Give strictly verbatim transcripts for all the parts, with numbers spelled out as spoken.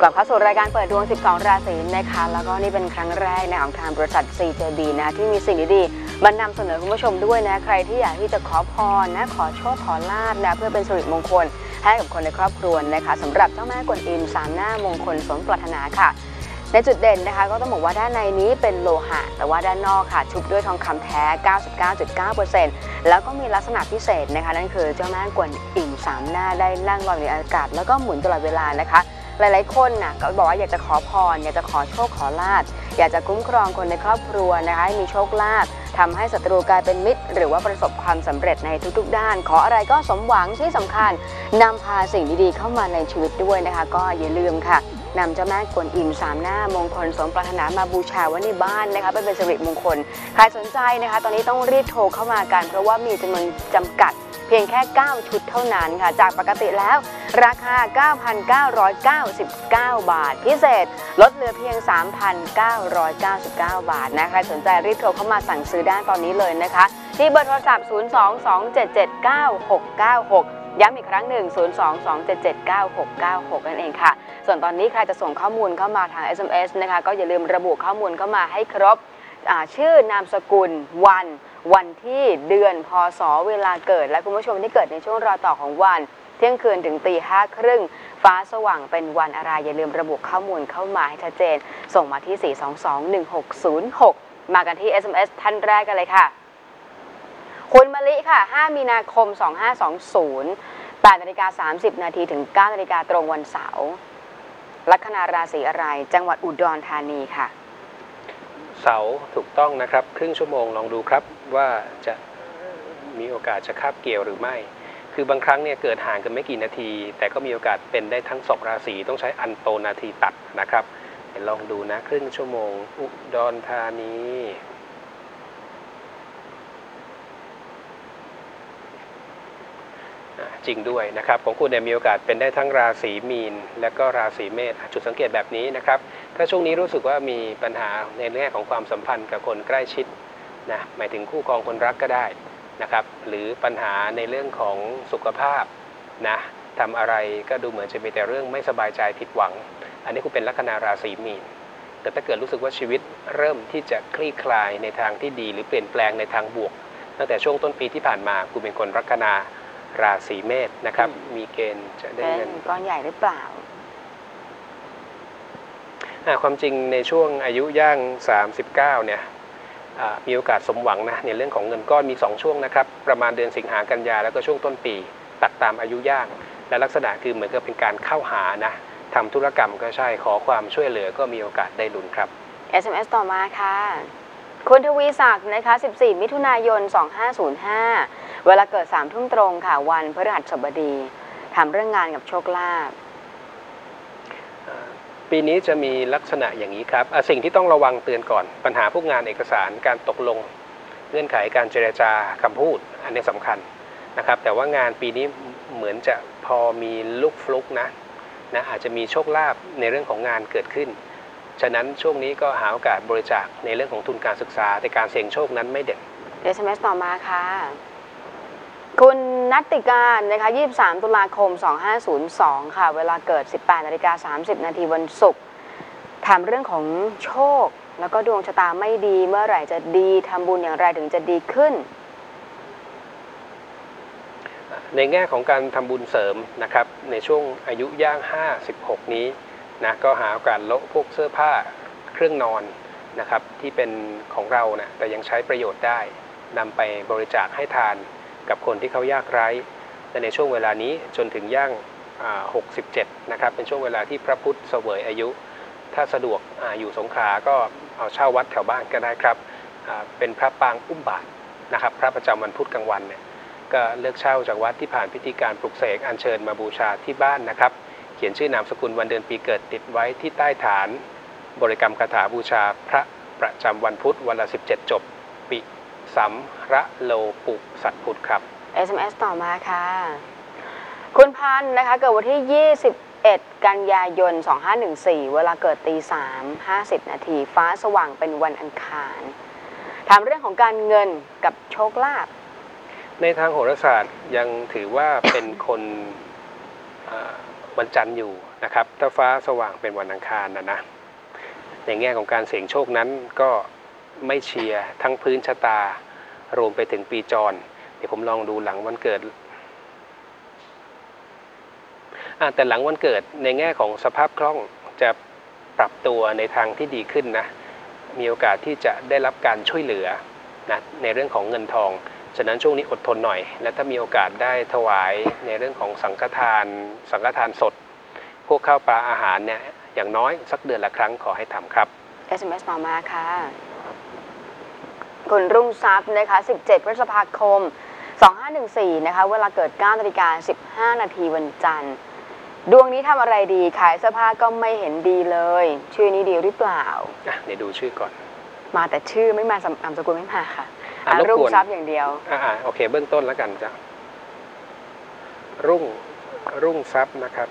ลับเข้าสู่รายการเปิดดวงสิบสองราศีนะคะแล้วก็นี่เป็นครั้งแรกนะของทางบริษัท ซี เจ บี นะที่มีสิ่งดีๆมานำเสนอคุณผู้ชมด้วยนะใครที่อยากที่จะขอพรนะขอโชคขอลาภนะเพื่อเป็นสิริมงคลให้กับคนในครอบครัวนะคะสำหรับเจ้าแม่กวนอิมสามหน้ามงคลสมปรารถนาค่ะในจุดเด่นนะคะก็ต้องบอกว่าด้านในนี้เป็นโลหะแต่ว่าด้านนอกค่ะชุบด้วยทองคำแท้ เก้าสิบเก้าจุดเก้าเปอร์เซ็นต์ แล้วก็มีลักษณะพิเศษนะคะนั่นคือเจ้าแม่กวนอิมสามหน้าได้นั่งลอยในอากาศแล้วก็หมุนตลอดเวลานะคะหลายๆคนนะก็บอกว่าอยากจะขอพรอยากจะขอโชคขอลาภอยากจะคุ้มครองคนในครอบครัวนะคะให้มีโชคลาภทำให้ศัตรูกลายเป็นมิตรหรือว่าประสบความสำเร็จในทุกๆด้านขออะไรก็สมหวังที่สำคัญนำพาสิ่งดีๆเข้ามาในชีวิตด้วยนะคะก็อย่าลืมค่ะนำเจ้าแม่กวนอิมสามหน้ามงคลสมปรารถนามาบูชาไว้ในบ้านนะคะเป็นสิริมงคลใครสนใจนะคะตอนนี้ต้องรีบโทรเข้ามากันเพราะว่ามีจำนวนจำกัดเพียงแค่เก้าชุดเท่านั้นค่ะจากปกติแล้วราคา เก้าพันเก้าร้อยเก้าสิบเก้า บาทพิเศษลดเหลือเพียง สามพันเก้าร้อยเก้าสิบเก้า บาทนะคะใครสนใจรีบโทรเข้ามาสั่งซื้อได้ตอนนี้เลยนะคะที่เบอร์โทรศัพท์ ศูนย์ สอง สอง เจ็ด เจ็ด เก้า หก เก้า หก ย้ำอีกครั้งหนึ่ง ศูนย์ สอง สอง เจ็ด เจ็ด เก้า หก เก้า หก นั่นเองค่ะส่วนตอนนี้ใครจะส่งข้อมูลเข้ามาทาง เอส เอ็ม เอส นะคะก็อย่าลืมระบุข้อมูลเข้ามาให้ครบชื่อนามสกุลวันวันที่เดือนพศเวลาเกิดและคุณผู้ชมที่เกิดในช่วงรอยต่อของวันเที่ยงคืนถึงตีห้าครึ่งฟ้าสว่างเป็นวันอะไรอย่าลืมระบุข้อมูลเข้ามาให้ชัดเจนส่งมาที่ สี่ สอง สอง หนึ่ง หก ศูนย์ หก มากันที่ เอส เอ็ม เอส ท่านแรกกันเลยค่ะคุณมะลิค่ะห้ามีนาคมสองพันห้าร้อยยี่สิบ แปดนาฬิกาสามสิบนาทีถึงเก้านาฬิกาตรงวันเสาร์ลัคนาราศีอะไรจังหวัดอุดรธานีค่ะเสาถูกต้องนะครับครึ่งชั่วโมงลองดูครับว่าจะมีโอกาสจะคาบเกี่ยวหรือไม่คือบางครั้งเนี่ยเกิดห่างกันไม่กี่นาทีแต่ก็มีโอกาสเป็นได้ทั้งสองราศีต้องใช้อันโตนาทีตัดนะครับเดี๋ยวลองดูนะครึ่งชั่วโมงอุดรธานีจริงด้วยนะครับของคุณเนี่ยมีโอกาสเป็นได้ทั้งราศีมีนและก็ราศีเมษจุดสังเกตแบบนี้นะครับถ้าช่วงนี้รู้สึกว่ามีปัญหาในแง่ของความสัมพันธ์กับคนใกล้ชิดนะหมายถึงคู่ครองคนรักก็ได้นะครับหรือปัญหาในเรื่องของสุขภาพนะทำอะไรก็ดูเหมือนจะมีแต่เรื่องไม่สบายใจผิดหวังอันนี้คุณเป็นลัคนาราศีมีนแต่ถ้าเกิดรู้สึกว่าชีวิตเริ่มที่จะคลี่คลายในทางที่ดีหรือเปลี่ยนแปลงในทางบวกตั้งแต่ช่วงต้นปีที่ผ่านมาคุณเป็นคนลัคนาราศีเมษนะครับมีเกณฑ์จะได้เงินก้อนใหญ่หรือเปล่าความจริงในช่วงอายุย่างสามสิบเก้าเนี่ยมีโอกาสสมหวังนะในเรื่องของเงินก้อนมีสองช่วงนะครับประมาณเดือนสิงหากันยาแล้วก็ช่วงต้นปีตัดตามอายุย่างและลักษณะคือเหมือนกับเป็นการเข้าหานะทำธุรกรรมก็ใช่ขอความช่วยเหลือก็มีโอกาสได้ลุ้นครับเอส เอ็ม เอส ต่อมาค่ะคุณทวีศักดิ์นะคะสิบสี่มิถุนายนสองพันห้าร้อยห้าเวลาเกิดสามทุ่มตรงค่ะวันพฤหัสบดีทำเรื่องงานกับโชคลาภปีนี้จะมีลักษณะอย่างนี้ครับสิ่งที่ต้องระวังเตือนก่อนปัญหาพวกงานเอกสารการตกลงเงื่อนไขการเจรจาคำพูดอันนี้สำคัญนะครับแต่ว่างานปีนี้เหมือนจะพอมีลุกฟลุกนะนะอาจจะมีโชคลาภในเรื่องของงานเกิดขึ้นฉะนั้นช่วงนี้ก็หาโอกาสบริจาคในเรื่องของทุนการศึกษาแต่การเสี่ยงโชคนั้นไม่เด่นเอส เอ็ม เอส ต่อมาค่ะคุณนัตติการนะคะยี่สิบสามตุลาคมสองพันห้าร้อยสองค่ะเวลาเกิด สิบแปดนาฬิกาสามสิบนาทีวันศุกร์ถามเรื่องของโชคแล้วก็ดวงชะตาไม่ดีเมื่อไหร่จะดีทำบุญอย่างไรถึงจะดีขึ้นในแง่ของการทำบุญเสริมนะครับในช่วงอายุย่างห้าสิบหกนี้นะก็หาโอกาสโละพวกเสื้อผ้าเครื่องนอนนะครับที่เป็นของเรานะแต่ยังใช้ประโยชน์ได้นำไปบริจาคให้ทานกับคนที่เขายากไร้แต่ในช่วงเวลานี้จนถึงย่างหกสิบเจ็ดนะครับเป็นช่วงเวลาที่พระพุทธเสวยอายุถ้าสะดวก อ, อยู่สงขลาก็เอาเช่าวัดแถวบ้านก็ได้ครับเป็นพระปางอุ้มบาตรนะครับพระประจำวันพุธกลางวันเนี่ยก็เลือกเช่าจากวัดที่ผ่านพิธีการปลุกเสกอัญเชิญมาบูชาที่บ้านนะครับเขียนชื่อนามสกุลวันเดือนปีเกิดติดไว้ที่ใต้ฐานบริกรรมคาถาบูชาพระประจำวันพุธวันละสิบเจ็ดจบปิสัมระโลปุสัตพุทธครับเอส เอ็ม เอส ต่อมาค่ะคุณพันธ์นะคะเกิดวันที่ยี่สิบเอ็ดกันยายนสองพันห้าร้อยสิบสี่เวลาเกิดตีสามห้าสิบนาทีฟ้าสว่างเป็นวันอังคารถามเรื่องของการเงินกับโชคลาภในทางโหราศาสตร์ยังถือว่าเป็นคนวันจันทร์อยู่นะครับถ้าฟ้าสว่างเป็นวันอังคารนะนะในแง่ของการเสี่ยงโชคนั้นก็ไม่เชียร์ทั้งพื้นชะตารวมไปถึงปีจรเดี๋ยวผมลองดูหลังวันเกิดแต่หลังวันเกิดในแง่ของสภาพคล่องจะปรับตัวในทางที่ดีขึ้นนะมีโอกาสที่จะได้รับการช่วยเหลือนะในเรื่องของเงินทองฉะนั้นช่วงนี้อดทนหน่อยและถ้ามีโอกาสได้ถวายในเรื่องของสังฆทานสังฆทานสดพวกข้าวปลาอาหารเนี่ยอย่างน้อยสักเดือนละครั้งขอให้ทำครับเอส เอ็ม เอส ต่อมาค่ะคุณรุ่งทรัพย์นะคะสิบเจ็ดพฤษภาคมสองห้าหนึ่งสี่นะคะเวลาเกิดเก้านาฬิกาสิบห้านาทีวันจันทร์ดวงนี้ทำอะไรดีขายเสื้อผ้าก็ไม่เห็นดีเลยชื่อนี้ดีหรือเปล่าอ่ะเดี๋ยวดูชื่อก่อนมาแต่ชื่อไม่มานามสกุลไม่มาค่ะรุ่งทรัพย์อย่างเดียวอ่าโอเคเบื้องต้นแล้วกันจ้ะรุ่งรุ่งทรัพย์นะครับ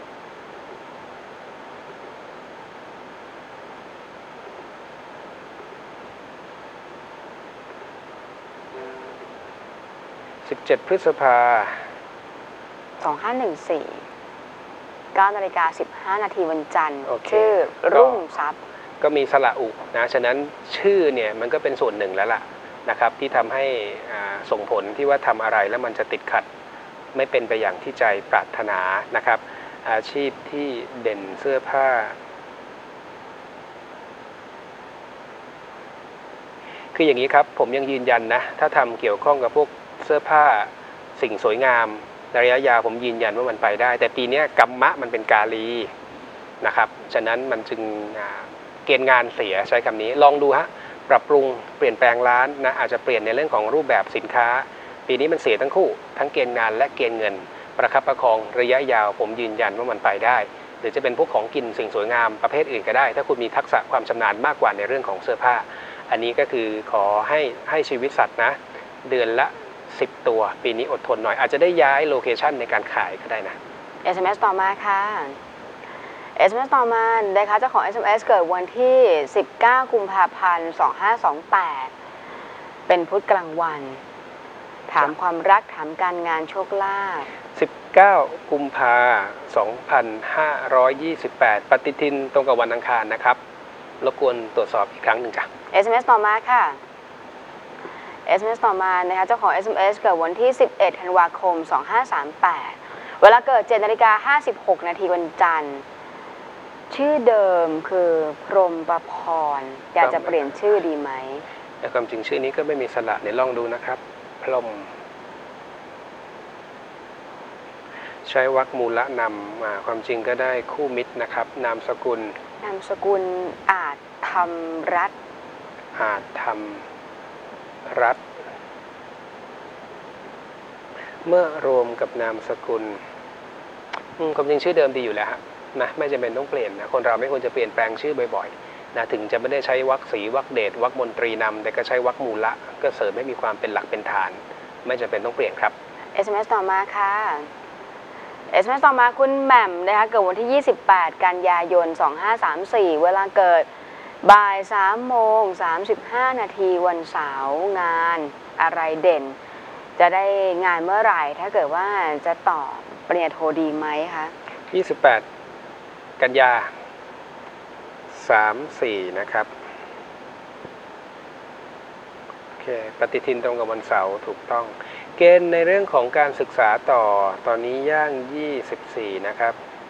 สิบเจ็ดพฤษภาสองห้าหนึ่งสี่เก้านาฬิกาสิบห้านาทีวันจันทร์ชื่อรุ่งทรัพย์ก็มีสระอุนะฉะนั้นชื่อเนี่ยมันก็เป็นส่วนหนึ่งแล้วล่ะนะครับที่ทำให้ส่งผลที่ว่าทำอะไรแล้วมันจะติดขัดไม่เป็นไปอย่างที่ใจปรารถนานะครับอาชีพที่เด่นเสื้อผ้าคืออย่างนี้ครับผมยังยืนยันนะถ้าทำเกี่ยวข้องกับพวกเสื้อผ้าสิ่งสวยงามระยะยาวผมยืนยันว่ามันไปได้แต่ปีนี้กัมมะมันเป็นกาลีนะครับฉะนั้นมันจึงเกณฑ์งานเสียใช้คำนี้ลองดูฮะปรับปรุงเปลี่ยนแปลงร้านนะอาจจะเปลี่ยนในเรื่องของรูปแบบสินค้าปีนี้มันเสียทั้งคู่ทั้งเกณฑ์งานและเกณฑ์เงินประคับประคองระยะยาวผมยืนยันว่ามันไปได้หรือจะเป็นพวกของกินสิ่งสวยงามประเภทอื่นก็ได้ถ้าคุณมีทักษะความชำนาญมากกว่าในเรื่องของเสื้อผ้าอันนี้ก็คือขอให้ให้ชีวิตสัตว์นะเดือนละสิบตัวปีนี้อดทนหน่อยอาจจะได้ย้ายโลเคชันในการขายก็ได้นะเอส เอ็ม เอส ต่อมาค่ะ เอส เอ็ม เอส ต่อมานะคะเจ้าของ เอส เอ็ม เอส เกิดวันที่สิบเก้ากุมภาพันธ์สองห้าสองแปดเป็นพุธกลางวันถามความรักถามการงานโชคลาภสิบเก้ากุมภาพันธ์สองพันห้าร้อยยี่สิบแปดปฏิทินตรงกับวันอังคารนะครับรบกวนตรวจสอบอีกครั้งหนึ่งจ้ะเอส เอ็ม เอส ต่อมาค่ะ เอส เอ็ม เอส ต่อมานะคะเจ้าของ เอส เอ็ม เอส เกิดวันที่สิบเอ็ดธันวาคมสองห้าสามแปดเวลาเกิดเจ็ดนาฬิกาห้าสิบหกนาทีวันจันทร์ชื่อเดิมคือพรหมประพรอยากจะเปลี่ยนชื่อดีไหมแต่ความจริงชื่อนี้ก็ไม่มีสระเดี๋ยวลองดูนะครับพรหมใช้วรรคมูลนำมาความจริงก็ได้คู่มิตรนะครับนามสกุลนามสกุลอาจธรรมรัตน์อาจธรรมรัฐเมื่อรวมกับนามสกุลความจริงชื่อเดิมดีอยู่แล้วนะไม่จำเป็นต้องเปลี่ยนนะคนเราไม่ควรจะเปลี่ยนแปลงชื่อบ่อยๆนะถึงจะไม่ได้ใช้วรรคศรีวรรคเดชวรรคมนตรีนำแต่ก็ใช้วรรคมูละก็เสริมให้มีความเป็นหลักเป็นฐานไม่จำเป็นต้องเปลี่ยนครับเอส เอ็ม เอส ต่อมาค่ะ เอส เอ็ม เอส ต่อมาคุณแหม่มนะคะเกิดวันที่ยี่สิบแปดกันยายนสองห้าสามสี่เวลาเกิดบ่ายสามโมงสามสิบห้านาทีวันเสาร์งานอะไรเด่นจะได้งานเมื่อไหร่ถ้าเกิดว่าจะต่อปริญญาโทดีไหมคะยี่สิบแปดกันยาสามสี่นะครับโอเคปฏิทินตรงกับวันเสาร์ถูกต้องเกณฑ์ในเรื่องของการศึกษาต่อตอนนี้ย่างยี่สิบสี่นะครับ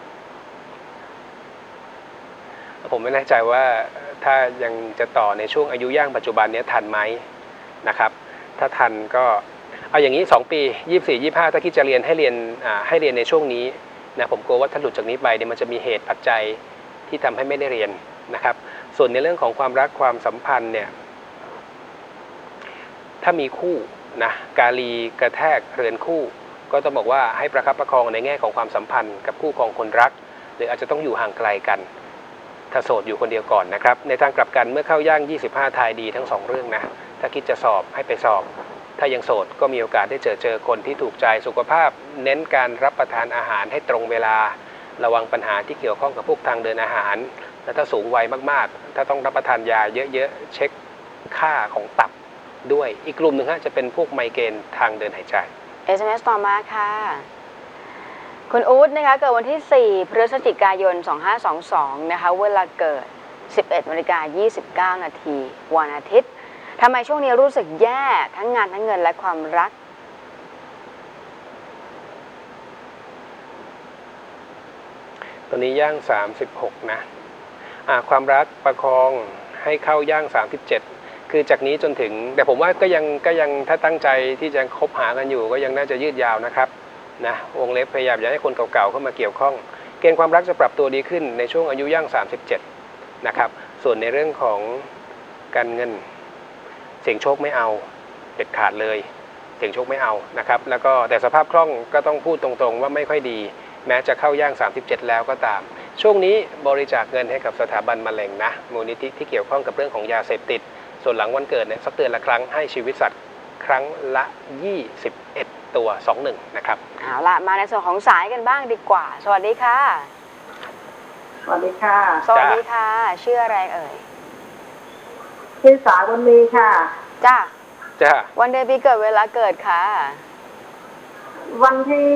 ผมไม่แน่ใจว่าถ้ายังจะต่อในช่วงอายุย่างปัจจุบันนี้ทันไหมนะครับถ้าทันก็เอาอย่างนี้สองปียี่สิบสี่ ยี่สิบห้าถ้าคิดจะเรียนให้เรียนให้เรียนในช่วงนี้นะผมกลัวว่าถ้าหลุดจากนี้ไปเนี่ยมันจะมีเหตุปัจจัยที่ทำให้ไม่ได้เรียนนะครับส่วนในเรื่องของความรักความสัมพันธ์เนี่ยถ้ามีคู่นะกาลีกระแทกเรือนคู่ก็ต้องบอกว่าให้ประคับประคองในแง่ของความสัมพันธ์กับคู่ครองคนรักหรืออาจจะต้องอยู่ห่างไกลกันถ้าโสดอยู่คนเดียวก่อนนะครับในทางกลับกันเมื่อเข้าย่างยี่สิบห้าทายดีทั้งสองเรื่องนะถ้าคิดจะสอบให้ไปสอบถ้ายังโสดก็มีโอกาสได้เจอเจอคนที่ถูกใจสุขภาพเน้นการรับประทานอาหารให้ตรงเวลาระวังปัญหาที่เกี่ยวข้องกับพวกทางเดินอาหารและถ้าสูงวัยมากๆถ้าต้องรับประทานยาเยอะๆเช็คค่าของตับด้วยอีกกลุ่มหนึ่งฮะจะเป็นพวกไมเกรนทางเดินหายใจเอส เอ็ม เอส ต่อมาค่ะคุณอู๊ดนะคะเกิดวันที่สี่พฤศจิกายนสองห้าสองสองนะคะเวลาเกิดสิบเอ็ดนาฬิกายี่สิบเก้านาทีวันอาทิตย์ทำไมช่วงนี้รู้สึกแย่ทั้งงานทั้งเงินและความรักตอนนี้ย่างสามสิบหกนะอ่าความรักประคองให้เข้าย่างสามสิบเจ็ดคือจากนี้จนถึงแต่ผมว่าก็ยังก็ยังถ้าตั้งใจที่จะคบหากันอยู่ก็ยังน่าจะยืดยาวนะครับนะวงเล็บพยายามอย่าให้คนเก่าๆเข้ามาเกี่ยวข้องเกณฑ์ความรักจะปรับตัวดีขึ้นในช่วงอายุย่างสามสิบเจ็ดนะครับส่วนในเรื่องของการเงินเสี่ยงโชคไม่เอาเด็ดขาดเลยเสี่ยงโชคไม่เอานะครับแล้วก็แต่สภาพคล่องก็ต้องพูดตรงๆว่าไม่ค่อยดีแม้จะเข้าย่างสามสิบเจ็ดแล้วก็ตามช่วงนี้บริจาคเงินให้กับสถาบันมะเร็งนะมูลนิธิที่เกี่ยวข้องกับเรื่องของยาเสพติดส่วนหลังวันเกิดเนี่ยสักเดือนละครั้งให้ชีวิตสัตว์ครั้งละยี่สิบเอ็ดตัวสองหนึ่งนะครับเอาละมาในส่วนของสายกันบ้างดีกว่าสวัสดีค่ะสวัสดีค่ะสวัสดีค่ะชื่ออะไรเอ่ยชื่อสาวบุญมีค่ะจ้าจ้าวันเดือนปีเกิดเวลาเกิดค่ะวันที่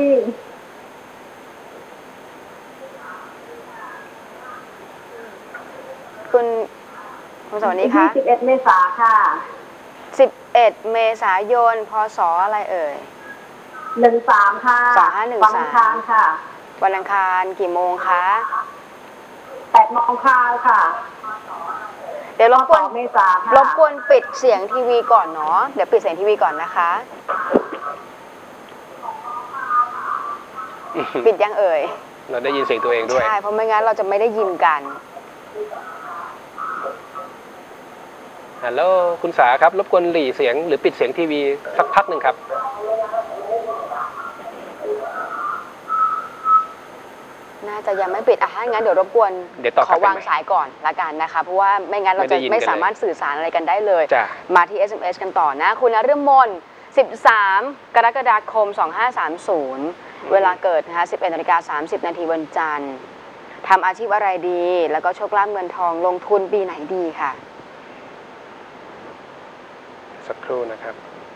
คุณคุณสวัสดีค่ะสิบเอ็ดเมษาค่ะสิบเอ็ดเมษายนพศอะไรเอ่ยหนึ่งสามค่ะสองห้าหนึ่งสามวันอังคารค่ะวันอังคารกี่โมงคะแปดโมงคาค่ะเดี๋ยวรบกวนเมษาค่ะรบกวนปิดเสียงทีวีก่อนเนาะเดี๋ยวปิดเสียงทีวีก่อนนะคะปิดยังเอ่ยเราได้ยินเสียงตัวเองด้วยใช่เพราะไม่งั้นเราจะไม่ได้ยินกันฮัลโหลคุณสาครับรบกวนหลีเสียงหรือปิดเสียงทีวีสักพักหนึ่งครับน่าจะยังไม่ปิดอ่ะถ้างั้นเดี๋ยวรบกวนขอวางสายก่อนละกันนะคะเพราะว่าไม่งั้นเราจะไม่สามารถสื่อสารอะไรกันได้เลยมาที่ เอส เอ็ม เอส กันต่อนะคุณนฤมลสิบสามกรกฎาคมสองห้าสามศูนย์เวลาเกิดนะคะสิบเอ็ดนาฬิกาสามสิบนาทีวันจันทร์ทำอาชีพอะไรดีแล้วก็โชคลาภเงินทองลงทุนปีไหนดีค่ะสักครู่นะครับ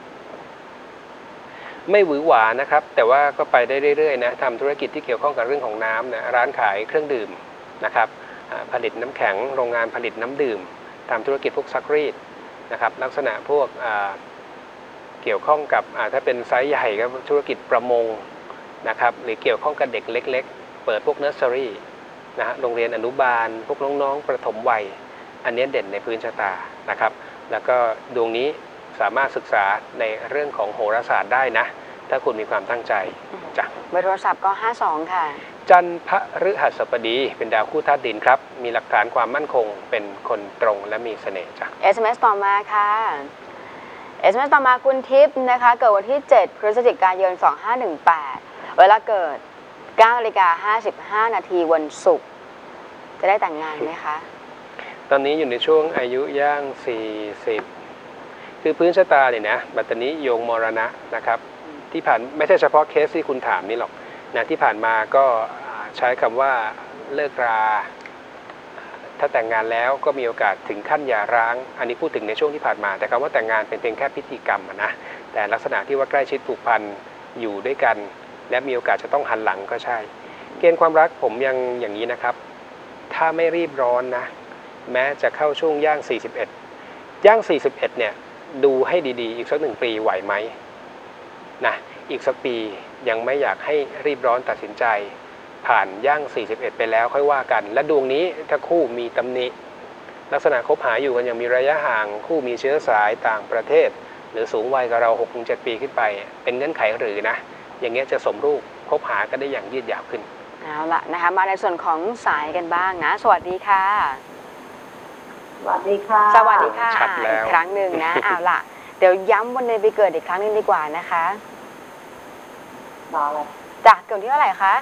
ไม่หวือหวานะครับแต่ว่าก็ไปได้เรื่อยๆนะทำธุรกิจที่เกี่ยวข้องกับเรื่องของน้ำนะร้านขายเครื่องดื่มนะครับผลิตน้ำแข็งโรงงานผลิตน้ำดื่มทำธุรกิจพวกซักรีดนะครับลักษณะพวกเกี่ยวข้องกับถ้าเป็นไซส์ใหญ่ก็ธุรกิจประมงนะครับหรือเกี่ยวข้องกับเด็กเล็กๆเปิดพวกเนอร์เซอรี่นะฮะโรงเรียนอนุบาลพวกน้องๆประถมวัยอันนี้เด่นในพื้นชะตานะครับแล้วก็ดวงนี้สามารถศึกษาในเรื่องของโหราศาสตร์ได้นะถ้าคุณมีความตั้งใจจ้ะเบอร์โทรศัพท์ก็ห้าสองค่ะจันทร์พฤหัสบดีเป็นดาวคู่ธาตุดินครับมีหลักฐานความมั่นคงเป็นคนตรงและมีเสน่ห์จ้ะเอส เอ็ม เอส ต่อมาค่ะ เอส เอ็ม เอส ต่อมาคุณทิพย์นะคะเกิดวันที่เจ็ดพฤศจิกายนสองห้าหนึ่งแปดเวลาเกิดเก้านาฬิกาห้าสิบห้านาทีวันศุกร์จะได้แต่งงานไหมคะตอนนี้อยู่ในช่วงอายุย่างสี่สิบคือพื้นชะตาเนี่ยนะบัดนี้โยงมรณะนะครับที่ผ่านไม่ใช่เฉพาะเคสที่คุณถามนี่หรอกนะที่ผ่านมาก็ใช้คำว่าเลิกราถ้าแต่งงานแล้วก็มีโอกาสถึงขั้นหย่าร้างอันนี้พูดถึงในช่วงที่ผ่านมาแต่คำว่าแต่งงานเป็นเพียงแค่พิธีกรรมนะแต่ลักษณะที่ว่าใกล้ชิดผูกพันอยู่ด้วยกันและมีโอกาสจะต้องหันหลังก็ใช่เกณฑ์ความรักผมยังอย่างนี้นะครับถ้าไม่รีบร้อนนะแม้จะเข้าช่วงย่างสี่สิบเอ็ดย่างสี่สิบเอ็ดเนี่ยดูให้ดีๆอีกสักหนึ่งปีไหวไหมนะอีกสักปียังไม่อยากให้รีบร้อนตัดสินใจผ่านย่างสี่สิบเอ็ดไปแล้วค่อยว่ากันและดวงนี้ถ้าคู่มีตำหนิลักษณะคบหาอยู่กันยังมีระยะห่างคู่มีเชื้อสายต่างประเทศหรือสูงวัยกับเรา หกถึงเจ็ด ปีขึ้นไปเป็นเงื่อนไขหรือนะอย่างเงี้ยจะสมรูปคบหากันได้อย่างยืดยาวขึ้นเอาละนะคะมาในส่วนของสายกันบ้างนะสวัสดีค่ะสวัสดีค่ะสวัสดีค่ะอีกครั้งหนึ่งนะเอาล่ะเดี๋ยวย้ำวันเดือนปีเกิดอีกครั้งนึงดีกว่านะคะมาเลยจ้ะเกิดที่เท่าไหร่คะ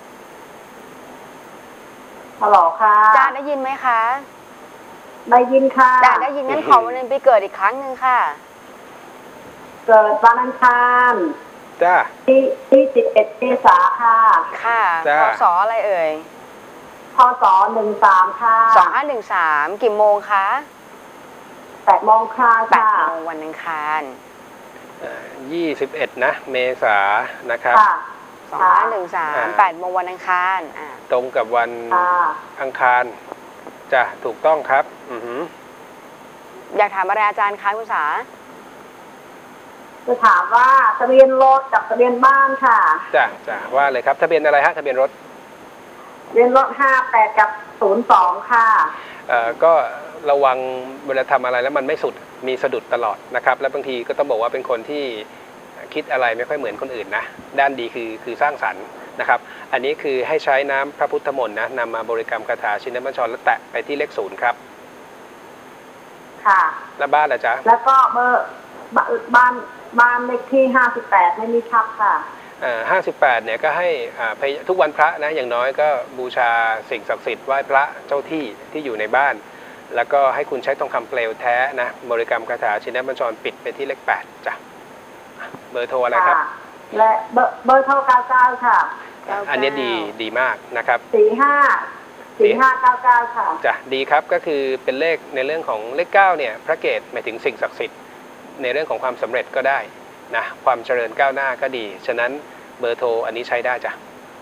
ฮัลโหลค่ะจ้าได้ยินไหมคะได้ยินค่ะจ้าได้ยินงั้นขอวันเดือนปีเกิดอีกครั้งหนึ่งค่ะเกิดวันอังคารจ้าที่ที่สิบเอ็ดเมษาค่ะค่ะพศอะไรเอ่ยพศหนึ่งสามค่ะสองห้าหนึ่งสามกี่โมงคะแปดโมงค่ะแปดโมงวันอังคารยี่สิบเอ็ดนะเมษานะครับสองห้าหนึ่งสามแปดโมงวันอังคารอ่าตรงกับวันค่ะอังคารจ้ะถูกต้องครับอือหืออยากถามอะไรอาจารย์คะคุณสาจะถามว่าทะเบียนรถกับทะเบียนบ้านค่ะจ้ะจ้ะว่าเลยครับทะเบียนอะไรฮะทะเบียนรถทะเบียนรถห้าแปดกับศูนย์สองค่ะเอ่อก็ระวังเวลาทำอะไรแล้วมันไม่สุดมีสะดุดตลอดนะครับและบางทีก็ต้องบอกว่าเป็นคนที่คิดอะไรไม่ค่อยเหมือนคนอื่นนะด้านดีคือคือสร้างสรรค์นะครับอันนี้คือให้ใช้น้ำพระพุทธมนต์นะนำมาบริกรรมคาถาชินบัญชรและแตะไปที่เลขศูนย์ครับค่ะแล้วบ้านล่ะจ๊ะแล้วก็เบอร์บบ้านบ้านเลขที่ห้าสิบแปดไม่มีทับค่ะห้าสิบแปดเนี่ยก็ให้อ่าพยทุกวันพระนะอย่างน้อยก็บูชาสิ่งศักดิ์สิทธิ์ไหว้พระเจ้าที่ที่อยู่ในบ้าน แล้วก็ให้คุณใช้ทองคำเปลวแท้นะบริกรรมคาถาชินบัญชรปิดไปที่เลขแปดจ้ะเบอร์โทรอะไรครับค่ะ และเบอร์เบอร์โทรเก้าเก้าค่ะอันนี้ดีดีมากนะครับสี่ห้าสี่ห้าเก้าเก้าค่ะจ้ะดีครับก็คือเป็นเลขในเรื่องของเลขเก้าเนี่ยพระเกศหมายถึงสิ่งศักดิ์สิทธิ์ในเรื่องของความสำเร็จก็ได้นะความเจริญก้าวหน้าก็ดีฉะนั้นเบอร์โทรอันนี้ใช้ได้จ้ะ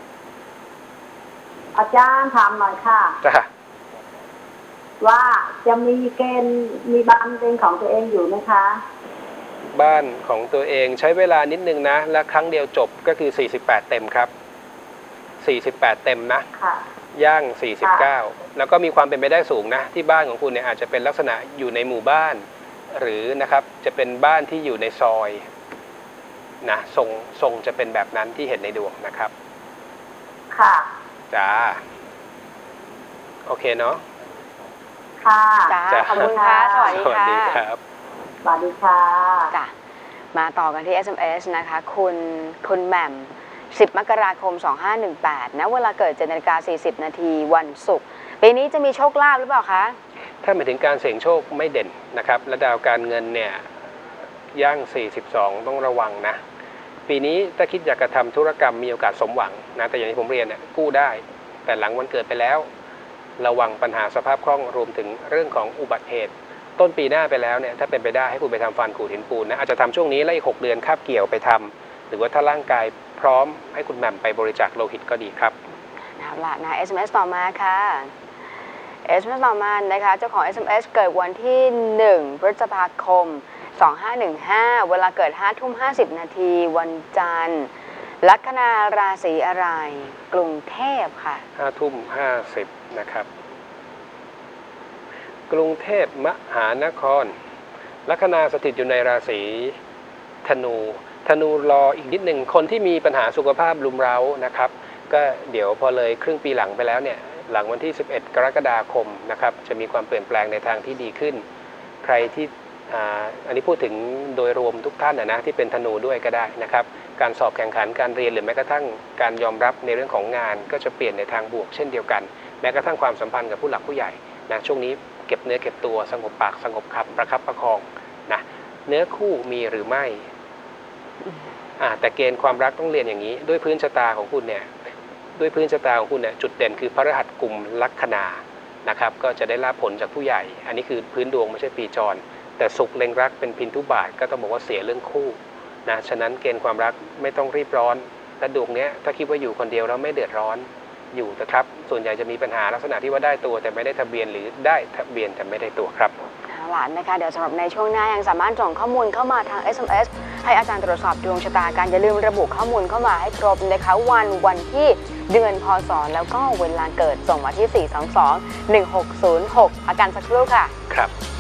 อาจารย์ถามหน่อยค่ะจ้ะว่าจะมีเกณฑ์มีบ้านเป็นของตัวเองอยู่ไหมคะบ้านของตัวเองใช้เวลานิดนึงนะและครั้งเดียวจบก็คือสี่สิบแปดเต็มครับสี่สิบแปดเต็มนะค่ะย่างสี่สิบเก้าแล้วก็มีความเป็นไปได้สูงนะที่บ้านของคุณเนี่ยอาจจะเป็นลักษณะอยู่ในหมู่บ้าน หรือนะครับจะเป็นบ้านที่อยู่ในซอยนะทรงทรงจะเป็นแบบนั้นที่เห็นในดวงนะครับค่ะจ้าโอเคเนาะค่ะจ้าจ้ะขอบคุณค่ะสวัสดีสวัสค่ะดีครับสวัสดีค่ะจ้ะมาต่อกันที่ เอส เอ็ม เอส นะคะคุณคุณแหม่มสิบมกราคมสองห้าหนึ่งแปดนะเวลาเกิดเจ็ดนาฬิกาสี่สิบนาทีวันศุกร์ปีนี้จะมีโชคลาภหรือเปล่าคะถ้าหมายถึงการเสี่ยงโชคไม่เด่นนะครับและดาวการเงินเนี่ยย่างสี่สิบสองต้องระวังนะปีนี้ถ้าคิดอยากจะทำธุรกรรมมีโอกาสสมหวังนะแต่อย่างที่ผมเรียนเนี่ยกู้ได้แต่หลังวันเกิดไปแล้วระวังปัญหาสภาพคล่องรวมถึงเรื่องของอุบัติเหตุต้นปีหน้าไปแล้วเนี่ยถ้าเป็นไปได้ให้คุณไปทำฟันขูดหินปูนนะอาจจะทำช่วงนี้แล้วอีกหกเดือนคาบเกี่ยวไปทำหรือว่าถ้าร่างกายพร้อมให้คุณแหม่มไปบริจาคโลหิตก็ดีครับเอาล่ะนะ เอส เอ็ม เอส ต่อมาค่ะ เอส เอ็ม เอส ต่อมานะคะเจ้าของ เอส เอ็ม เอส เกิดวันที่หนึ่งพฤษภาคมสองห้าหนึ่งห้าเวลาเกิดห้าทุ่มห้าสิบนาทีวันจันทร์ลัคนาราศีอะไรกรุงเทพค่ะห้าทุ่มห้าสิบนะครับกรุงเทพมหานครลัคนาสถิตอยู่ในราศีธนูธนูรออีกนิดหนึ่งคนที่มีปัญหาสุขภาพรุมเร้านะครับก็เดี๋ยวพอเลยครึ่งปีหลังไปแล้วเนี่ยหลังวันที่สิบเอ็ดกรกฎาคมนะครับจะมีความเปลี่ยนแปลงในทางที่ดีขึ้นใครที่อ่าอันนี้พูดถึงโดยรวมทุกท่านนะนะที่เป็นธนูด้วยก็ได้นะครับการสอบแข่งขันการเรียนหรือแม้กระทั่งการยอมรับในเรื่องของงานก็จะเปลี่ยนในทางบวกเช่นเดียวกันแม้กระทั่งความสัมพันธ์กับผู้หลักผู้ใหญ่นะช่วงนี้เก็บเนื้อเก็บตัวสงบปากสงบคำประคับประคองนะเนื้อคู่มีหรือไม่อ่าแต่เกณฑ์ความรักต้องเรียนอย่างนี้ด้วยพื้นชะตาของคุณเนี่ยด้วยพื้นชะตาของคุณเนี่ยจุดเด่นคือพฤหัสกุมลัคนานะครับก็จะได้รับผลจากผู้ใหญ่ อันนี้คือพื้นดวงไม่ใช่ปีจรแต่สุขเล็งรักเป็นพินทุบาทก็ต้องบอกว่าเสียเรื่องคู่นะฉะนั้นเกณฑ์ความรักไม่ต้องรีบร้อนและดวงเนี้ยถ้าคิดว่าอยู่คนเดียวแล้วไม่เดือดร้อนอยู่นะครับส่วนใหญ่จะมีปัญหาลักษณะที่ว่าได้ตัวแต่ไม่ได้ทะเบียนหรือได้ทะเบียนแต่ไม่ได้ตัวครับเอาล่ะนะคะเดี๋ยวสำหรับในช่วงหน้ายังสามารถส่งข้อมูลเข้ามาทาง เอส เอ็ม เอส ให้อาจารย์ตรวจสอบดวงชะตากันอย่าลืมระบุข้อมูลเข้ามาให้ครบนะคะวันวันที่เดือนพศแล้วก็เวลาเกิดส่งมาที่ สี่ สอง สอง หนึ่ง หก ศูนย์ หก อาการสักครู่ค่ะครับ